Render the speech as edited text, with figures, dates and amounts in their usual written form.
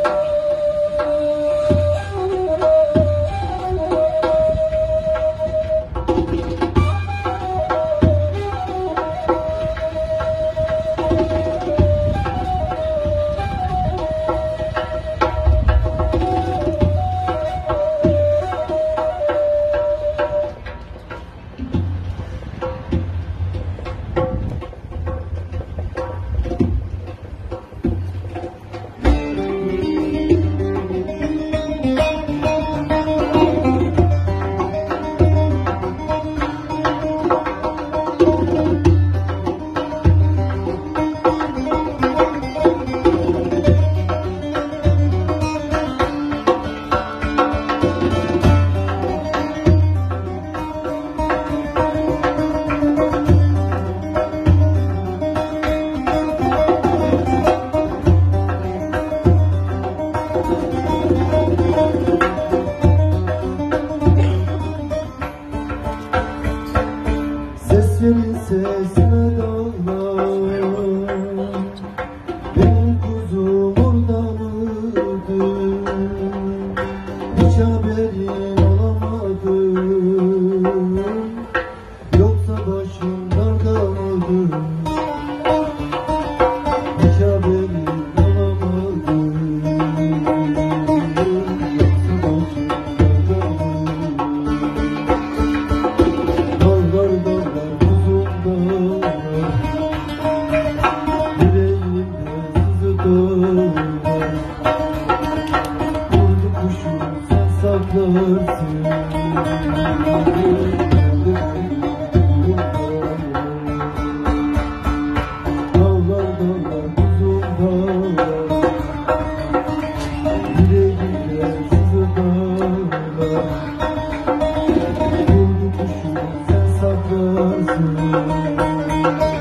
Senin sesine dağlar, benim kuzum orada mıydı? Hiç haberin olamadı, yoksa başın darda mıydı? Hiç haberin olamadı, yoksa başın darda mıydı? Dağlar dağlar yüreğimde sızıdır, vurdu kuşum sen saklarsın. Dağlar dağlar uzun dağlar, yüreğimde sızıdır, vurdu kuşum sen saklarsın.